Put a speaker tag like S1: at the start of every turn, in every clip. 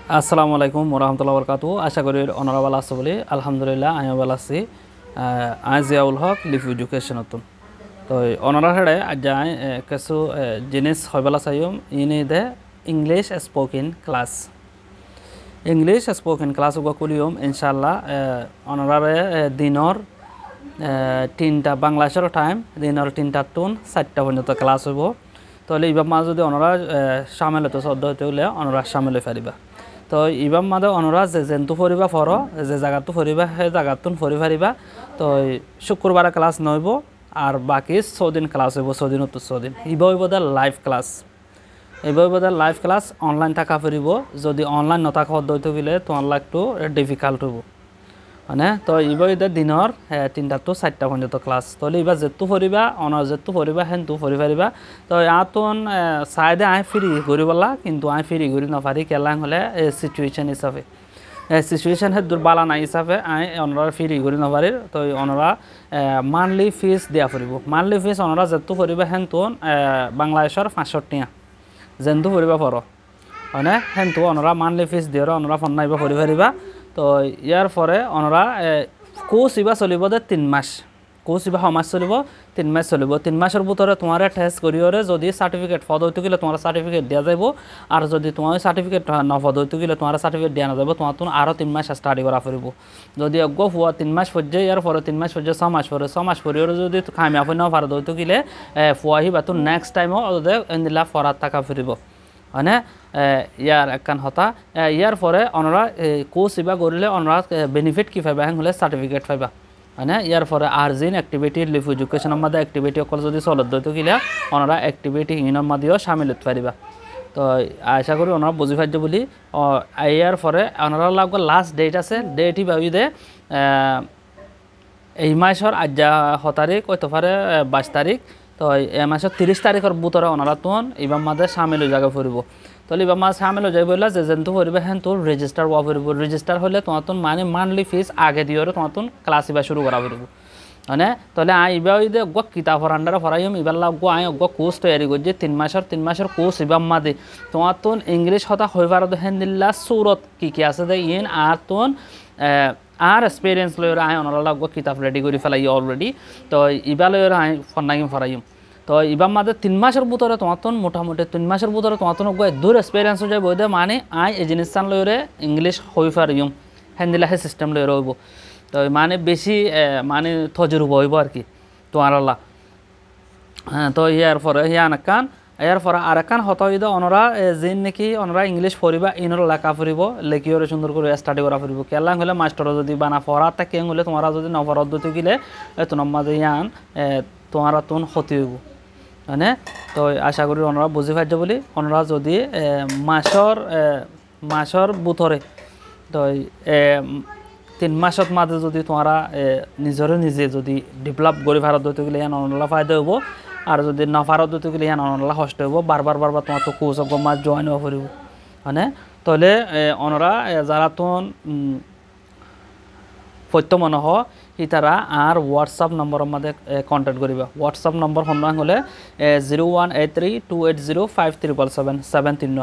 S1: আসসালামু আলাইকুম ওরহমতুল্লাহ বরকাতু। আশা করি অনারা ভালো আছে বলে আলহামদুলিল্লাহ আমিও ভালো আছি। আজ জিয়াউল হক লিভ এডুকেশন নতুন তো অনারা হেড়ে আজ কিছু জিনিস হইবেলা চাইম ইনি দে ইংলিশ স্পোকেন ক্লাস করিম ইনশাল্লাহ অনারারে দিনর 3টা বাংলাদেশের টাইম দিনর 3টা টুন 4টা পর্যন্ত ক্লাস হইব। তাহলে এবার মা যদি অনারা সামিল হতে সদ্য হতে হলে অনারা সামিল হয়ে পারিবা। তো এবার মাদে অনারা যে যেনটু ফরিবা ফর যে জায়গাটো ফরিবা সেই জায়গাতুন ফরি পারিবা। তো শুক্রবারে ক্লাস নইব আর বাকি 6 দিন ক্লাস হইব 6 দিন 6 দিন ইব হইব দা লাইভ ক্লাস। এবার বোধহয় লাইভ ক্লাস অনলাইন থাকা ফুরিব যদি অনলাইন নথাকা হইতে গেলে তোমার একটু ডিফিকাল্ট হইব মানে তো এবার দিনর 3টা টু 4টা পর্যন্ত ক্লাস তাহলে এবার যেটু ফরিবা অনার যেটু ফরিবা হেনটু ফরি পারিবা। তো আতন সাইডে আই ফ্রি করিবলা কিন্তু আই ফ্রি করি নপারি কেলাং হলে সিচুয়েশন হিসাবে সিচুয়েশন হে দুর্বালা নাই হিসাবে আই অনারা ফ্রি করি নপারি। তো অনারা মান্থলি ফিস দেওয়া ফুরিব মান্থলি ফিস অনারা যেটু ফরিবা হেনতুন বাংলাদেশের 500 টাকা যেনটু ফরিবা পর হয়নে হেনটু অনারা মান্থলি ফিস দিয়ে অনারা ফোন নাইবা ফরি পারিবা। তো ইয়ার পরে অনারা কোর্স ইবা চলিব দে 3 মাস কোর্স ইবা সমাজ চলিব 3 মাস চলিব 3 মাসের ভিতরে তোমার টেস্ট করিওরে যদি সার্টিফিকেট ফদ হইতে গেলে তোমার সার্টিফিকেট দেওয়া যাব আর যদি তোমার সার্টিফিকেট নফদ হইতে গেলে তোমার সার্টিফিকেট দেওয়া না যাব তোমার তুমি আরও 3 মাস স্টাডি করা ফুরিব। যদি অজ্ঞ ফুয়া 3 মাস পর্যায়ে ইয়ার পরে 3 মাস পর্যায়ে 6 মাস পরে 6 মাস পরিওরে যদি খামিয়া ফুই নফার হইতে গেলে ফুয়াহি বা তুমি নেক্সট টাইমও ওদের এন্দিলা ফরাত টাকা ফুরিব মানে ইয়ার একখান হতা ইয়ার পরে অনরা কোর্স ইবা করলে অনরা বেনিফিট কি পাইবা হ্যাঁ হলে সার্টিফিকেট পাইবা মানে ইয়ার পরে আর্জিন অ্যাক্টিভিটি লিভ এডুকেশনের মধ্যে অ্যাক্টিভিটি অকল যদি চলত দইতো গিলা অনরা অ্যাক্টিভিটি ইনৰ মধ্যেও সামিল হতে পারিবা। তো আশা করি ওনারা বুঝি পাইছে বলি ইয়ার পরে অনরা লাগবে লাস্ট ডেট আছে ডেটই ভাবি দে এই মাসের আজ 6 তারিখ কত পারে 22 তারিখ। তো এই মাসের 30 তারিখের ভিতরে ওনারা তোন এবার মাঝে সামিল হয়ে জায়গা ফুরিব। তাহলে এবার মাঝে সামিল হয়ে যাই বললা যে যেনটু ফুরিবে হ্যাঁ তোর রেজিস্টার হওয়া ফুরিব রেজিস্টার হলে তোমার তোন মানে মান্থলি ফিস আগে দিয়ে তোমার তোন ক্লাস এবার শুরু করা ফুরিব মানে তাহলে এবার গো কিতাবর আন্ডারে ফরাইম এবার লাগবো গো কোর্স তৈরি করছি 3 মাসের কোর্স এবার মাদে তোমার তোন ইংলিশ হতা হইবার হ্যাঁ দিল্লা সুরত কি আছে দে ইন আর তোন আর এক্সপিরিয়েন্স লই ওনারা লাগবো কিতাব রেডি করে ফেলাই অলরেডি। তো ইবা লই ফন্নাইম ফরাইম তো ইবার মাঝে 3 মাসের ভিতরে তোমার মোটামুটি 3 মাসের ভিতরে তোমার দূর এক্সপিরিয়েন্স হয়ে যায় বইদে মানে এই জিনিস লইরে ইংলিশ হই পারিম হ্যান্ডিলা হে সিস্টেম লই রইব। তো মানে বেশি মানে তজরুবা হইব আর কি তোমার হ্যাঁ। তো ইয়ার পরে হিয়ান এর পরে আর একান হত হইদ অনরা যেন নাকি অনরা ইংলিশ পড়িবা ইনর লেখা ফুরিব লেখিওরে সুন্দর করে স্টাডি করা ফুরিব কেলাং হলে মাস্টার যদি বানা পড়া থাকে হলে তোমরা যদি নপরাত দিতে গেলে তোমার মাঝে ইয়ান তোমার তোন ক্ষতি হইব মানে। তো আশা করি ওনারা বুঝি পাইছে বলি ওনারা যদি মাসর বুথরে তো 3 মাসত মাঝে যদি তোমরা নিজে যদি ডেভেলপ করে ভারত দিতে গেলে ইয়ান অনলা ফায়দা হইব আর যদি নফারত দিতে গেলে ইয়ান অনলা কষ্ট হইব বারবার তোমার তো কোর্স মাছ জয়েন হওয়া ফুরিব মানে। তাহলে ওনারা যারা তোন সত্য মনে হ তারা আর হোয়াটসঅ্যাপ নম্বরের মধ্যে কন্ট্যাক্ট করিবা হোয়াটসঅ্যাপ নম্বর সন্ধান হলে 01832805777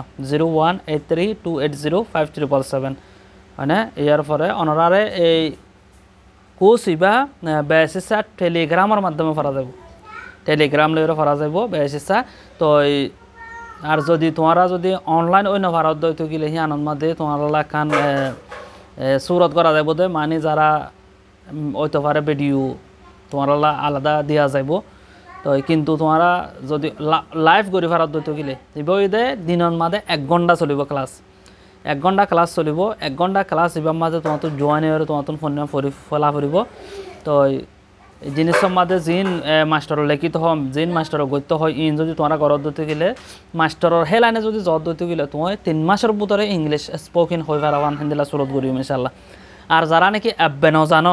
S1: 01832805777 মানে ইয়ার পরে অনারারে এই কোর্স ইবা বেসিসা টেলিগ্রামের মাধ্যমে করা যাব টেলিগ্রাম লইরে করা যাব বেসিসা। তো আর যদি তোমরা যদি অনলাইন অন্য ভারত দইতে গেলে হিয়ানোর মধ্যে তোমরা কান সুরত করা যাব দে মানে যারা ওইতে পারে ভিডিও তোমার আলাদা দেওয়া যাব। তো কিন্তু তোমরা যদি লাইভ করে ভারত দইতে গেলে এবার দিনের মাঝে 1 ঘন্টা চলিব ক্লাস 1 ঘন্টা ক্লাস চলিব 1 ঘন্টা ক্লাস এবার মাঝে তোমার তো জয়েন হয়ে তোমার তো ফোন ফলা ফুরিব। তো এই জিনিসের মাঝে জিন মাস্টার লিখিত হম জিন মাস্টার গত্য হয় ইন যদি তোমরা ঘরত দিতে গেলে মাস্টারের হে লাইনে যদি জত দিতে গেলে তোমার 3 মাসের ভিতরে ইংলিশ স্পোকেন হয়ে পারাবান হিন্দিলা সুরত করিম ইনশাল্লাহ। আর যারা নাকি অ্যাব্বে নজানো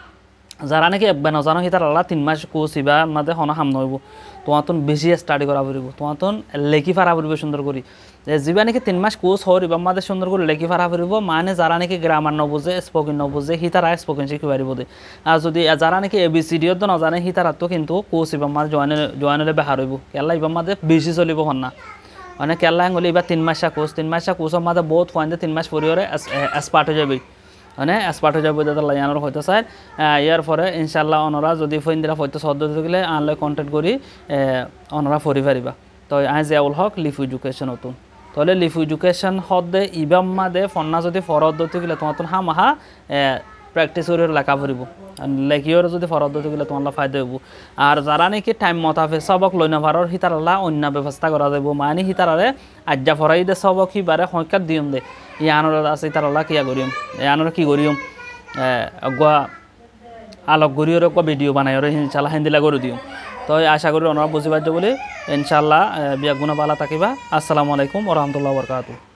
S1: সিতার আল্লাহ 3 মাস কোর্স ইবা মাঝে হন হাম নহব তোমার বেশি স্টাডি করা ফুরিব তোমার লেখি ফারা ফুরিব সুন্দর করি যা নাকি 3 মাস কোর্স হর ইবা মাঝে সুন্দর করে লেখি ফারা ফুরিব মানে যারা নাকি গ্রামার নবুঝে স্পোকেন নবুঝে হিতারা স্পোকেন শিখি পারিব দে। আর যদি যারা নাকি ABCD তো নজানে হিতারা তো কিন্তু কোর্স ইবা মাঝে জয়েন হলে বেহার হইব কেলা ইবা মাঝে বেশি চলিব হন না মানে কেলা হলে এবার 3 মাসা কোর্সের মাঝে বহুত পয়েন্টে 3 মাস পরিবারে এক্সপার্ট হয়ে যাবে মানে এক্সপার্ট হয়ে যাবে যাতে লাইনার হইতে চায় ইয়ার পরে ইনশাল্লাহ অনরা যদি ফইন্দিরা হইতে সদ্য গেলে আনলে কন্টেক্ট করি অনরা ফরি পারিবা তো আই জিয়াউল হক লিফ এডুকেশন নতুন তাহলে লিফ এডুকেশন হদে ইবাম মাদে ফন্না যদি ফরদ্দতি গেলে তোমার হা মাহা প্র্যাকটিস করে লেখা পড়ব লেখিওর যদি ফরদ্দতি গেলে তোমার ফায়দা হইব আর যারা নাকি টাইম মতাফে সবক লই না পারর হিতারাল্লা অন্য ব্যবস্থা করা যাব মানে হিতারারে আজ্জা ফরাই দে সবক হিবারে সংখ্যাত দিম দে ইয়ানোর আছে হিতারাল্লা কিয়া করিম ইয়ানোর কি করিম অগুয়া আলোক গরিয়র ভিডিও বানাই ইনশাল্লাহ হিন্দিলা করে দিও তো আশা করি ওনারা বুঝি পারছো বলে ইনশাল্লাহ বিয়া গুণা বালা থাকিবা আসসালামু আলাইকুম ওয়া রাহমাতুল্লাহি ওয়া বারাকাতুহু